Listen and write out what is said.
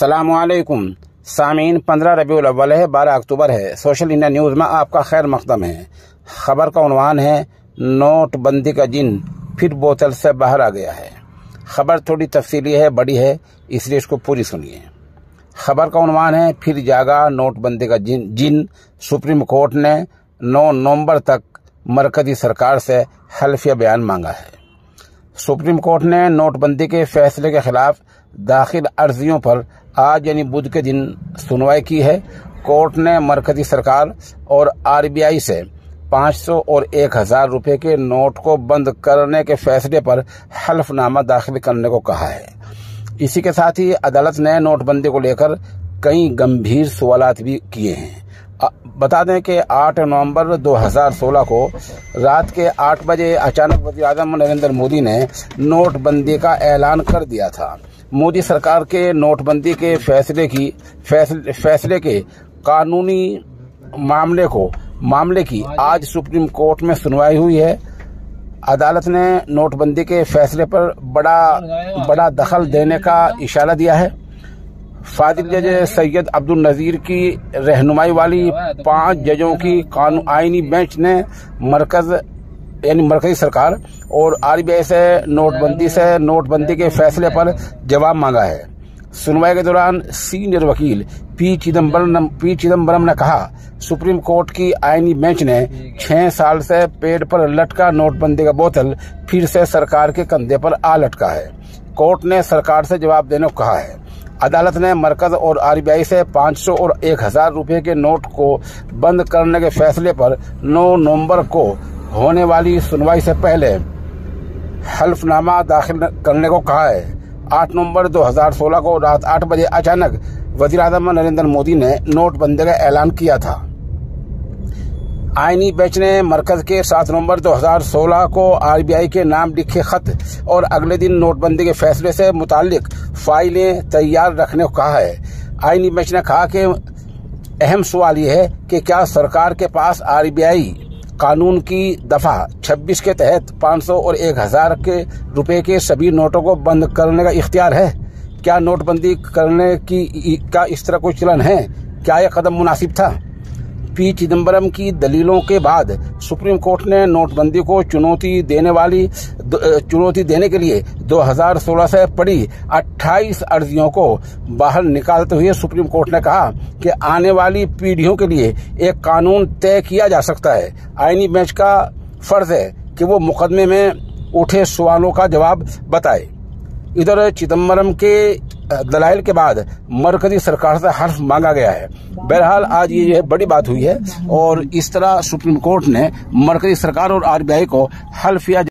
अस्सलामुअलैकुम सामीन, 15 रबीउल अव्वल है, 12 अक्टूबर है। सोशल इंडिया न्यूज़ में आपका खैर मकदम है। खबर का उन्वान है, नोटबंदी का जिन फिर बोतल से बाहर आ गया है। खबर थोड़ी तफसीली है, बड़ी है, इसलिए इसको पूरी सुनिए। खबर का उन्वान है, फिर जागा नोटबंदी का जिन। सुप्रीम कोर्ट ने 9 नवंबर तक मरकजी सरकार से हल्फिया बयान मांगा है। सुप्रीम कोर्ट ने नोटबंदी के फैसले के खिलाफ दाखिल अर्जियों पर आज यानी बुध के दिन सुनवाई की है। कोर्ट ने मरकजी सरकार और आरबीआई से 500 और 1000 रुपए के नोट को बंद करने के फैसले पर हल्फनामा दाखिल करने को कहा है। इसी के साथ ही अदालत ने नोटबंदी को लेकर कई गंभीर सवालात भी किए हैं। बता दें कि 8 नवंबर 2016 को रात के 8 बजे अचानक वज़ीर आज़म नरेंद्र मोदी ने नोटबंदी का ऐलान कर दिया था। मोदी सरकार के नोटबंदी के फैसले के कानूनी मामले की आज सुप्रीम कोर्ट में सुनवाई हुई है। अदालत ने नोटबंदी के फैसले पर बड़ा दखल देने का इशारा दिया है। फाजिल जज सैयद अब्दुल नज़ीर की रहनुमाई वाली 5 जजों की आईनी बेंच ने मरकजी सरकार और आरबीआई से नोटबंदी के फैसले पर जवाब मांगा है। सुनवाई के दौरान सीनियर वकील पी चिदम्बरम ने कहा, सुप्रीम कोर्ट की आईनी बेंच ने 6 साल से पेड़ पर लटका नोटबंदी का बोतल फिर से सरकार के कंधे पर आ लटका है। कोर्ट ने सरकार से जवाब देने को कहा है। अदालत ने मरकज और आरबीआई से 500 और 1000 रुपए के नोट को बंद करने के फैसले पर 9 नवंबर को होने वाली सुनवाई से पहले हल्फनामा दाखिल करने को कहा है। 8 नवंबर 2016 को रात 8 बजे अचानक वज़ीर आज़म नरेंद्र मोदी ने नोटबंदी का ऐलान किया था। आईनी बेंच ने मरकज के 7 नवंबर 2016 को आरबीआई के नाम लिखे खत और अगले दिन नोटबंदी के फैसले से मुताल्लिक फाइलें तैयार रखने को कहा है। आईनी बेंच ने कहा कि अहम सवाल यह है कि क्या सरकार के पास आरबीआई कानून की दफा 26 के तहत 500 और 1000 के रुपए के सभी नोटों को बंद करने का इख्तियार है। क्या नोटबंदी करने का इस तरह कोई चलन है? क्या यह कदम मुनासिब था? पी चिदम्बरम की दलीलों के बाद सुप्रीम कोर्ट ने नोटबंदी को चुनौती देने के लिए 2016 से पड़ी 28 अर्जियों को बाहर निकालते हुए सुप्रीम कोर्ट ने कहा कि आने वाली पीढ़ियों के लिए एक कानून तय किया जा सकता है। आईनी बेंच का फर्ज है कि वो मुकदमे में उठे सवालों का जवाब बताए। इधर चिदम्बरम के दलाइल के बाद मरकजी सरकार से हल्फ मांगा गया है। बहरहाल आज ये बड़ी बात हुई है और इस तरह सुप्रीम कोर्ट ने मरकजी सरकार और आरबीआई को हल्फिया